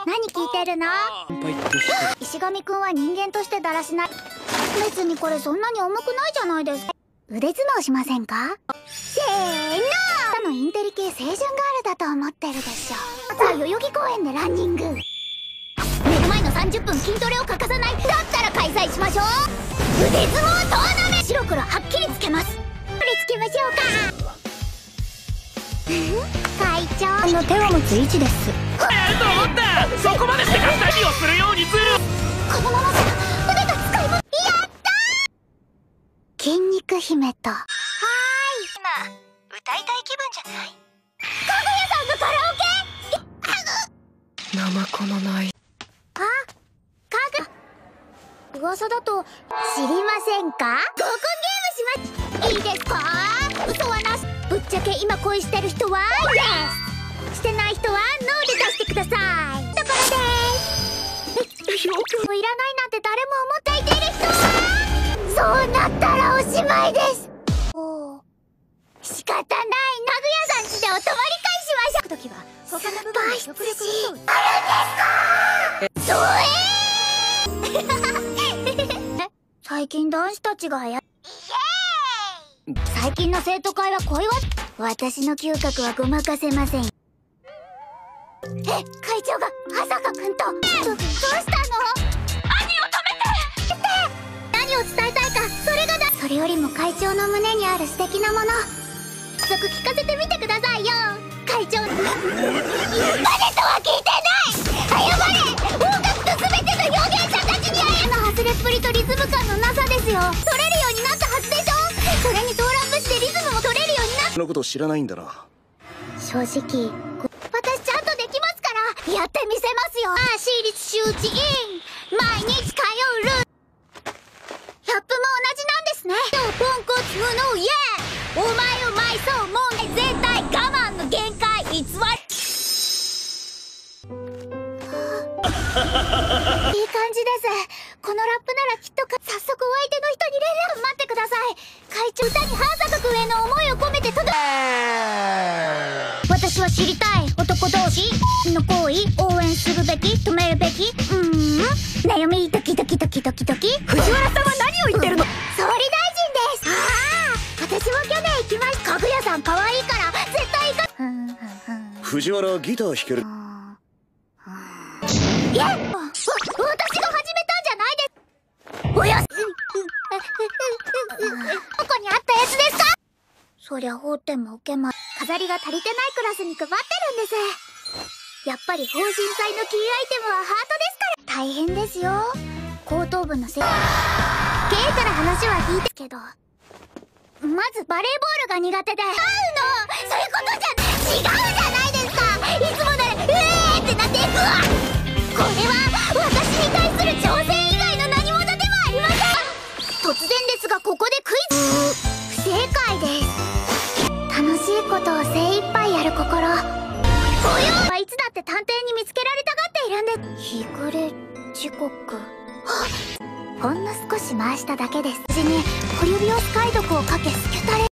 何聞いてるの？石神くんは人間としてだらしない。別にこれそんなに重くないじゃないですか。腕相撲しませんか？せーの。他のインテリ系青春ガールだと思ってるでしょ。まずは代々木公園でランニング。寝る前の30分筋トレを欠かさない。だったら開催しましょう。腕相撲トーナメント。白黒はっきりつけます。これつけましょうか。会長の手を持つ位置です。 やると思った。そこまでして何をするようにする。 このままじゃ腕が使いも。やったー。筋肉姫と。はーい。今歌いたい気分じゃない？かぐやさんがカラオケ？ ナマコのない。 あ、かぐ。噂だと知りませんか？合コンゲームします。いいですか？嘘はなし。ぶっちゃけ今恋してる人はイエス。してない人はノーで出してください。ところでーす。いらないなんて誰も思っていている人はそうなったらおしまいです。おお、仕方ない。なぐやさんちでお泊まり会しましょう。時は他の部分に極力嘘をあるんですか？最近男子たちがイエーイ。最近の生徒会は恋は私の嗅覚はごまかせません。会長が朝香くんと。どうしたの？兄を止めて。何を伝えたいか、それがそれよりも会長の胸にある素敵なもの、早速聞かせてみてくださいよ。会長。誰とは聞いてない。謝れ。音楽と全ての表現者たちにの外れっぷりとリズム感のなさですよ。取れるようになったはずでしょ。それにソーラン節でリズムも取れるようになった。 のこと知らないんだな。 正直私ちゃんとできますからやってみせますよ。私立周知委員毎日通うルール。ラップも同じなんですね。ポンコツ無能イエー。お前を埋葬もう絶対我慢の限界偽り。いい感じです。このラップならきっと早速お相手の人に連絡。待ってください。会長、歌に花咲くんへの思いを込めて私は知りたい。男同士の行為応援するべき止めるべき悩みドキドキドキドキドキ。 藤原さんは何を言ってるの？ 総理大臣です。ああ、私も去年行きました。かぐやさん可愛いから絶対行か。 藤原ギター弾ける。 いや、私が始めたんじゃないです。おやす。どこにあったやつですか？そりゃ放っても受けま。飾りが足りてないクラスに配ってるんです。やっぱり放心祭のキーアイテムはハートですから大変ですよ。高等部のせい。経営から話は聞いてけど、まずバレーボールが苦手で。そういうことじゃ違うじゃないですか。いつもならってなっていくわ。これは私に対する挑戦以外の何物でもありません。突然ですがここでクイズ。不正解です。楽しいことを精一杯やる心。およはいつだって探偵に見つけられたがっているんです。日暮れ時刻。ほんの少し回しただけです。無事に小指をスカイ毒をかけスキュタレ。